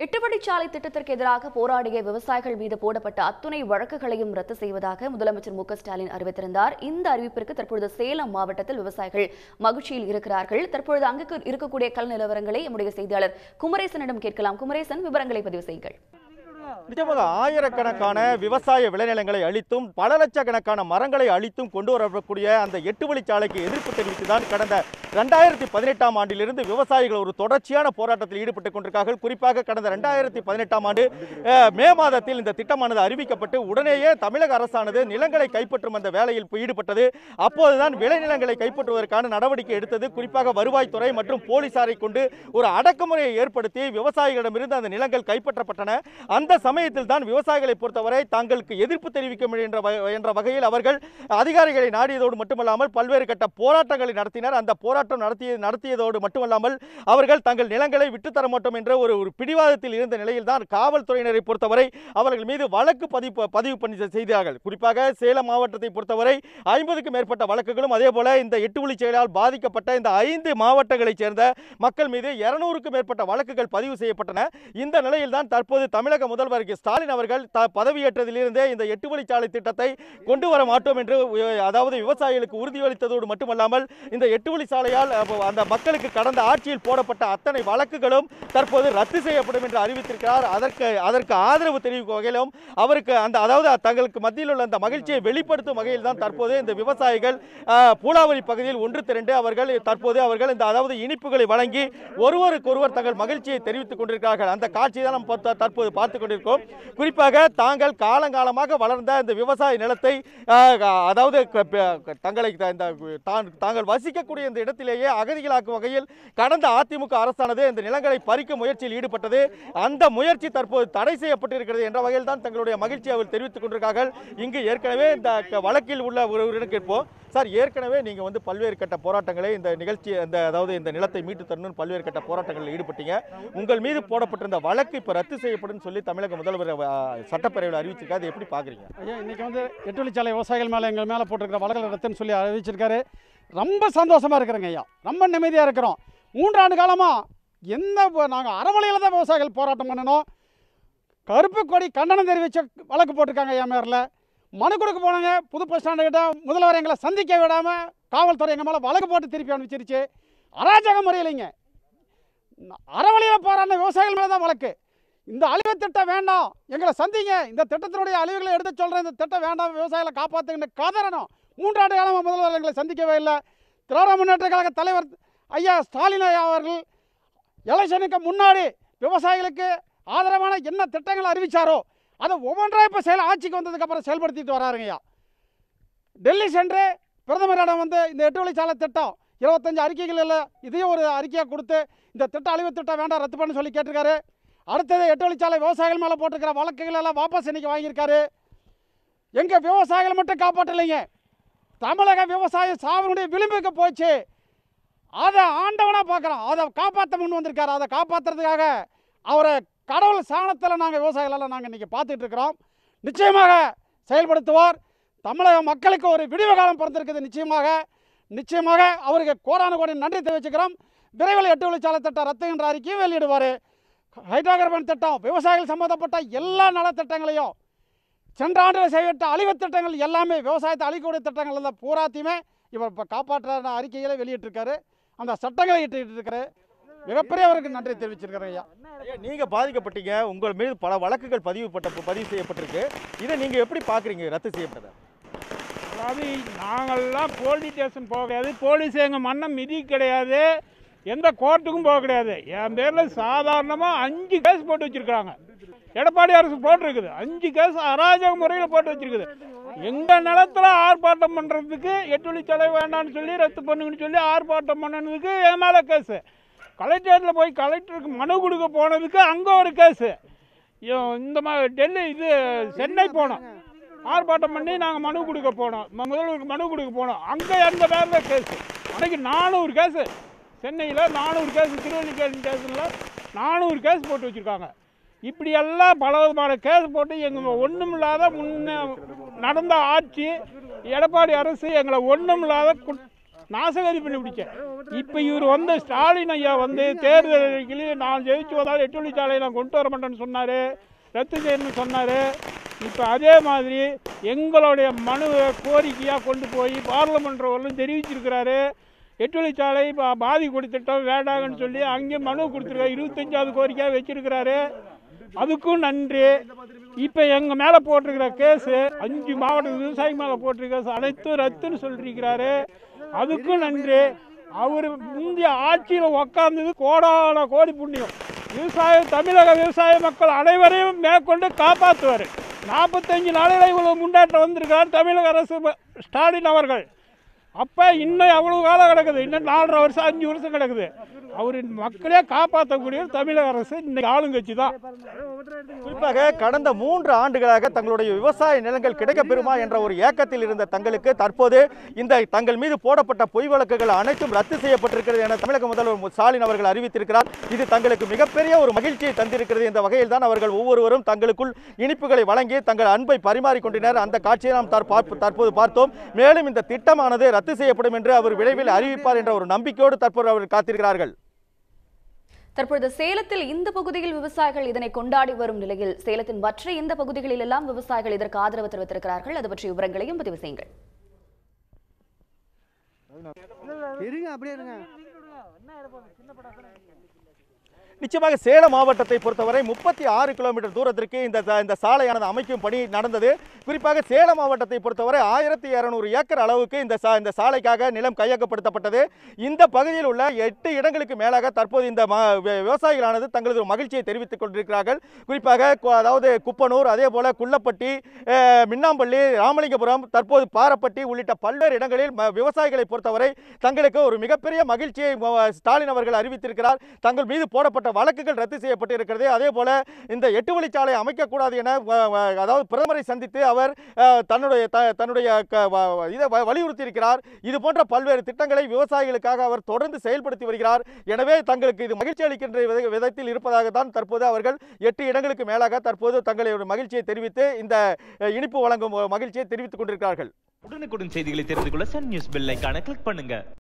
8 வழிச்சாலை திட்டத்திற்கு எதிராக போராடிய விவசாயிகள் மீது போடப்பட்ட அத்துணை வழக்குகளையும் ரத்து செய்வதாக முதலமைச்சர் மு க ஸ்டாலின் அறிவித்திருந்தார். இந்த அறிவிப்பிற்கு தற்பொழுது சேலம் மாவட்டத்தில் விவசாயிகள் மகிழ்ச்சியில் இருக்கிறார்கள். தற்பொழுது அங்கு இருக்கக்கூடிய கள நிலவரங்களை நம்முடைய செய்தியாளர் குமரேசனிடம் கேட்கலாம். குமரேசன், விவரங்களை பதிவு செய்யுங்கள். நிஜமாக ஆயிரக்கணக்கான விவசாய விளைநிலங்களை அழித்தும் பல லட்சக்கணக்கான மரங்களை அழித்தும் கொண்டு வரக்கூடிய அந்த 8 வழிச்சாலைக்கு எதிர்ப்பு தெரிவித்துதான் கடந்த 2018ஆம் ஆண்டிலிருந்து விவசாயிகள் ஒரு தொடர்ச்சியான போராட்டத்தில் ஈடுபட்டுக் கொண்டிருக்கிறார்கள். குறிப்பாக கடந்த 2018ஆம் ஆண்டு மே மாதத்தில் இந்த திட்டமானது அறிவிக்கப்பட்டு உடனேயே தமிழக அரசானது நிலங்களை கைப்பற்றும் அந்த வேலையில் ஈடுபட்டது. அப்போதுதான் விளைநிலங்களை கைப்பற்றுவதற்கான நடவடிக்கை எடுத்தது. குறிப்பாக வருவாய்த்துறை மற்றும் போலீசாரை கொண்டு ஒரு அடக்குமுறையை ஏற்படுத்தி விவசாயிகளிடமிருந்து அந்த நிலங்கள் கைப்பற்றப்பட்டன. அந்த சமயத்தில் தான் விவசாயிகளை பொறுத்தவரை தங்களுக்கு எதிர்ப்பு தெரிவிக்க என்ற வகையில் அவர்கள் அதிகாரிகளை நாடியதோடு மட்டுமல்லாமல் பல்வேறு கட்ட போராட்டங்களை நடத்தினர். அந்த போராட்டம் நடத்தியதோடு மட்டுமல்லாமல் அவர்கள் தங்கள் நிலங்களை விட்டுத்தர மாட்டோம் என்ற ஒரு பிடிவாதத்தில் இருந்த நிலையில் தான் காவல்துறையினரை பொறுத்தவரை அவர்கள் மீது வழக்கு பதிவு பண்ணி செய்தார்கள். குறிப்பாக சேலம் மாவட்டத்தை பொறுத்தவரை 50க்கும் மேற்பட்ட வழக்குகளும் அதே போல இந்த 8 வழிச்சாலையால் பாதிக்கப்பட்ட இந்த 5 மாவட்டங்களைச் சேர்ந்த மக்கள் மீது 200க்கும் மேற்பட்ட வழக்குகள் பதிவு செய்யப்பட்டன. இந்த நிலையில் தான் தற்போது தமிழக முதல்வர் ஸ்டாலின் அவர்கள் பதவியேற்றதிலிருந்தே இந்த 8 வழிச்சாலை திட்டத்தை கொண்டு வர மாட்டோம் என்று அதாவது விவசாயிகளுக்கு உறுதியளித்ததோடு மட்டுமல்லாமல் இந்த 8 வழிச்சாலையால் அந்த மக்களுக்கு கடந்த ஆட்சியில் போடப்பட்ட அத்தனை வழக்குகளும் தற்போது ரத்து செய்யப்படும் என்று அறிவித்திருக்கிறார். அதற்கு ஆதரவு தெரிவிக்கும் வகையிலும் அவருக்கு அதாவது தங்களுக்கு மத்தியில் உள்ள அந்த மகிழ்ச்சியை வெளிப்படுத்தும் வகையில் தான் தற்போது இந்த விவசாயிகள் பூலாவரி பகுதியில் ஒன்று திரண்டு அவர்கள் இந்த அதாவது இனிப்புகளை வழங்கி ஒருவருக்கொருவர் தங்கள் மகிழ்ச்சியை தெரிவித்துக் கொண்டிருக்கிறார்கள். அந்த காட்சியை தான் நம்ம தற்போது பார்த்துக் கொண்டிருக்கிறோம். குறிப்பாக தாங்கள் காலங்காலமாக வளர்ந்த இந்த விவசாய நிலத்தை அதாவது தாங்கள் வசிக்கக்கூடிய இந்த இடத்திலேயே அகதிகளாக்கும் வகையில் கடந்த அதிமுக அரசானது இந்த நிலங்களை பறிக்கும் முயற்சியில் ஈடுபட்டது. அந்த முயற்சி தற்போது தடை செய்யப்பட்டிருக்கிறது என்ற வகையில் தான் தங்களுடைய மகிழ்ச்சியை அவர் தெரிவித்துக் கொண்டிருக்கிறார்கள். இங்கு ஏற்கனவே இந்த வழக்கில் உள்ள ஒருவரிடம் கேட்போம். சார், ஏற்கனவே நீங்க பல்வேறு கட்ட போராட்டங்களை இந்த நிகழ்ச்சி அதாவது இந்த நிலத்தை மீட்டு தரணும் பல்வேறு கட்ட போராட்டங்களில் ஈடுபட்டீங்க. உங்கள் மீது போடப்பட்டிருந்த வழக்கு இப்ப ரத்து செய்யப்படும் சொல்லி தமிழக முதல்வர் சட்டப்பேரவையில் அறிவிச்சிருக்காரு. எப்படி பாக்குறீங்க? ஐயா, இன்னைக்கு 8 வழிச்சாலை விவசாயிகள் மேல எங்கள் மேல போட்டிருக்கிற வழக்கு ரத்துன்னு சொல்லி அறிவிச்சிருக்காரு. ரொம்ப சந்தோஷமா இருக்கிறேங்க ஐயா, ரொம்ப நிம்மதியா இருக்கிறோம். 3 ஆண்டு காலமா நாங்கள் அறவழியில தான் விவசாயிகள் போராட்டம் பண்ணணும். கருப்பு கொடி கண்டனம் தெரிவிச்ச வழக்கு போட்டிருக்காங்க ஐயா மேரில். மனு கொடுக்க போனாங்க. புது பஸ் ஸ்டாண்டு கிட்ட முதல்வர் எங்களை சந்திக்க விடாமல் காவல்துறை எங்கள் மேலே வழக்கு போட்டு திருப்பி அனுப்பிச்சிருச்சு. அராஜக முறையிலைங்க அறவழியில் போராடின விவசாயிகள் மேலே தான் வழக்கு. இந்த அழிவு திட்டம் வேண்டாம், எங்களை சந்திங்க, இந்த திட்டத்தினுடைய அழிவுகளை எடுத்து சொல்கிறேன், இந்த திட்டம் வேண்டாம், விவசாயிகளை காப்பாற்றுங்க கதறணும். 3 ஆண்டு காலமாக முதல்வர் எங்களை சந்திக்கவே இல்லை. திராவிட முன்னேற்ற கழக தலைவர் ஐயா ஸ்டாலின் ஐயா அவர்கள் எலெக்ஷனுக்கு முன்னாடி விவசாயிகளுக்கு ஆதரவான என்ன திட்டங்களை அறிவிச்சாரோ அதை ஒவ்வொன்றா இப்போ ஆட்சிக்கு வந்ததுக்கப்புறம் செயல்படுத்திட்டு வராருங்கய்யா. டெல்லி சென்று பிரதமரிடம் இந்த 8 வழிச்சாலை திட்டம் 25 அறிக்கைகள் இல்லை, இதையும் ஒரு அறிக்கையாக கொடுத்து இந்த திட்டம் அழிவு திட்டம் வேண்டாம் ரத்து பண்ண சொல்லி கேட்டிருக்காரு. அடுத்தது 8 வழிச்சாலை விவசாயிகள் மேலே போட்டிருக்கிற வழக்குகள் எல்லாம் வாபஸ் இன்னைக்கு வாங்கியிருக்காரு. எங்கள் விவசாயிகளை மட்டும் காப்பாற்றலைங்க, தமிழக விவசாய சாவனுடைய விளிம்புக்கு போச்சு. அதை ஆண்டவனாக பார்க்குறோம், அதை காப்பாற்ற முன் வந்திருக்காரு. அதை காப்பாற்றுறதுக்காக அவரை கடவுள் சாணத்தில் நாங்கள் விவசாயிகளெல்லாம் நாங்கள் இன்றைக்கி பார்த்துட்டு இருக்கிறோம். நிச்சயமாக செயல்படுத்துவார். தமிழக மக்களுக்கு ஒரு விடிவு காலம் பிறந்திருக்குது. நிச்சயமாக அவருக்கு கோடான கோடி நன்றி தெரிவிச்சுக்கிறோம். விரைவில் 8 வழிச்சாலை திட்டம் ரத்து என்ற அறிக்கையும் வெளியிடுவார். ஹைட்ரோ கார்பன் திட்டம், விவசாயிகள் சம்மந்தப்பட்ட எல்லா நலத்திட்டங்களையும், சென்ற ஆண்டில் செய்யப்பட்ட அழிவு திட்டங்கள் எல்லாமே, விவசாயத்தை அழிக்கக்கூடிய திட்டங்கள் எல்லாம் பூராத்தையுமே இவர் இப்போ காப்பாற்ற அறிக்கைகளை வெளியிட்டிருக்காரு. அந்த சட்டங்களை இட்டு இருக்காரு. மிகப்பெரிய அவருக்கு நன்றி தெரிவிச்சிருக்கிறேன் ஐயா. நீங்க பாதிக்கப்பட்டீங்க, உங்கள் மீது பல வழக்குகள் பதிவு செய்யப்பட்டிருக்கு. இதை நீங்க எப்படி பாக்குறீங்க ரத்து செய்யப்பட்டதை? அதாவது நாங்கள்லாம் போலீஸ் ஸ்டேஷன் போக கிடையாது, போலீஸ் எங்கள் மன்னம் மிதி கிடையாது, எந்த கோர்ட்டுக்கும் போக கிடையாது. என் பேரில் சாதாரணமாக 5 கேஸ் போட்டு வச்சுருக்காங்க. எடப்பாடி அரசு போட்டிருக்குது 5 கேஸ் அராஜக முறையில் போட்டு வச்சுருக்குது. எங்கள் நிலத்தில் ஆர்ப்பாட்டம் பண்ணுறதுக்கு 8 வழிச்சாலை வேண்டான்னு சொல்லி ரத்து பண்ணுங்கன்னு சொல்லி ஆர்ப்பாட்டம் பண்ணதுக்கு என் மேலே கேஸு. கலெக்டரேட்டில் போய் கலெக்டருக்கு மனு கொடுக்க போனதுக்கு அங்கே ஒரு கேஸு. இந்த சென்னை போனோம், ஆர்ப்பாட்டம் பண்ணி நாங்கள் மனு கொடுக்க போனோம், முதல்வருக்கு மனு கொடுக்க போனோம், அங்கே எந்த பேரில் கேஸு. அன்றைக்கி 400 கேஸு, சென்னையில் 400 கேஸு, திருவள்ளிக்கேணி ஸ்டேஷனில் 400 கேஸ் போட்டு வச்சுருக்காங்க. இப்படியெல்லாம் பல விதமான கேஸ் போட்டு எங்கள் ஒன்றும் இல்லாத நடந்த ஆட்சி எடப்பாடி அரசு எங்களை ஒன்றும் இல்லாத நாசகரி பண்ணி பிடிச்ச. இப்போ இவர் வந்து ஸ்டாலின் ஐயா வந்து தேர்தல் அறிக்கையில் நான் ஜெயிச்சு வந்தாலும் 8 வழிச்சாலையை நான் கொண்டு வர மாட்டேன்னு சொன்னார், ரத்து செய்யணும்னு சொன்னார். இப்போ அதே மாதிரி எங்களுடைய மனுவை கோரிக்கையாக கொண்டு போய் பார்லமெண்ட் வரலும் தெரிவிச்சிருக்கிறாரு. 8 வழிச்சாலை பாதிக்குடி திட்டம் வேண்டாங்கன்னு சொல்லி அங்கே மனு கொடுத்துருக்காரு. 25வது கோரிக்கையாக வச்சிருக்கிறாரு. அதுக்கும் நன்றி. இப்போ எங்கள் மேலே போட்டிருக்கிற கேஸு 5 மாவட்ட விவசாயி மேலே போட்டிருக்க கேஸ் அனைத்தும் ரத்துன்னு சொல்லியிருக்கிறாரு. அதுக்கும் நன்றி. அவர் இந்திய ஆட்சியில் உக்காந்தது கோடான கோடி புண்ணியம். தமிழக விவசாய மக்கள் அனைவரையும் மேற்கொண்டு காப்பாற்றுவார். 45 நாளில் இவ்வளவு முன்னேற்றம் வந்திருக்கார் தமிழக அரசு ஸ்டாலின் அவர்கள். அப்போ இன்னும் எவ்வளவு காலம் கிடக்குது, இன்னும் 4.5 வருஷம் 5 வருஷம் கிடக்குது. அவர் மக்களே காப்பாற்றக்கூடிய தமிழக அரசு இன்னைக்கு ஆளுங்கட்சி தான். குறிப்பாக கடந்த 3 ஆண்டுகளாக தங்களுடைய விவசாய நிலங்கள் கிடைக்கப்பெறுமா என்ற ஒரு ஏக்கத்தில் இருந்த தங்களுக்கு தற்போது இந்த தங்கள் மீது போடப்பட்ட பொய் வழக்குகள் அனைத்தும் ரத்து செய்யப்பட்டிருக்கிறது என தமிழக முதல்வர் ஸ்டாலின் அவர்கள் அறிவித்திருக்கிறார். இது தங்களுக்கு மிகப்பெரிய ஒரு மகிழ்ச்சியை தந்திருக்கிறது. இந்த வகையில் தான் அவர்கள் ஒவ்வொருவரும் தங்களுக்குள் இனிப்புகளை வழங்கி தங்கள் அன்பை பரிமாறிக்கொண்டனர். அந்த காட்சியை நாம் தற்போது பார்த்தோம். மேலும் இந்த திட்டமானது ரத்து செய்யப்படும் என்று அவர் விரைவில் அறிவிப்பார் என்ற ஒரு நம்பிக்கையோடு தற்போது அவர்கள் காத்திருக்கிறார்கள். தற்பொழுது சேலத்தில் இந்த பகுதியில் விவசாயிகள் இதனை கொண்டாடி வரும் நிலையில் சேலத்தின் மற்ற இந்த பகுதிகளில் எல்லாம் விவசாயிகள் இதற்கு ஆதரவு தெரிவித்திருக்கிறார்கள். அது பற்றிய விவரங்களையும் பதிவு செய்யுங்கள். நிச்சயமாக சேலம் மாவட்டத்தை பொறுத்தவரை 36 கிலோமீட்டர் தூரத்திற்கு இந்த சாலையானது அமைக்கும் பணி நடந்தது. குறிப்பாக சேலம் மாவட்டத்தை பொறுத்தவரை 1200 ஏக்கர் அளவுக்கு இந்த சாலைக்காக நிலம் கையகப்படுத்தப்பட்டது. இந்த பகுதியில் உள்ள 8 இடங்களுக்கு மேலாக தற்போது இந்த விவசாயிகளானது தங்களது மகிழ்ச்சியை தெரிவித்துக் கொண்டிருக்கிறார்கள். குறிப்பாக அதாவது குப்பனூர், அதே போல குள்ளப்பட்டி, மின்னாம்பள்ளி, ராமலிங்கபுரம், தற்போது பாரப்பட்டி உள்ளிட்ட பல்வேறு இடங்களில் விவசாயிகளை பொறுத்தவரை தங்களுக்கு ஒரு மிகப்பெரிய மகிழ்ச்சியை ஸ்டாலின் அவர்கள் அறிவித்திருக்கிறார். தங்கள் மீது போடப்பட்ட வழக்குகள் ரத்து செய்யப்பட்டு இருக்கிறது. அதே போல இந்த 8 வழிச்சாலை அமைக்கக்கூடாது என அதாவது பிரதமரை சந்தித்து அவர் தன்னுடைய இதை வலியுறுத்தி இருக்கிறார். இது போன்ற பல்வேறு திட்டங்களை விவசாயிகளுக்காக அவர் தொடர்ந்து செயல்படுத்தி வருகிறார். எனவே தங்களுக்கு இது மகிழ்ச்சி அளிக்கின்ற விதத்தில் இருப்பதாக தான் தற்போது அவர்கள் 8 இடங்களுக்கு மேலாக தற்போது தங்களுடைய மகிழ்ச்சியை தெரிவித்து இந்த இனிப்பு வழங்கும் மகிழ்ச்சியை தெரிவித்துக் கொண்டிருக்கிறார்கள். உடனுக்குடன் செய்திகளை தெரிந்து கொள்ள சன் நியூஸ் பெல் ஐகானை கிளிக் பண்ணுங்க.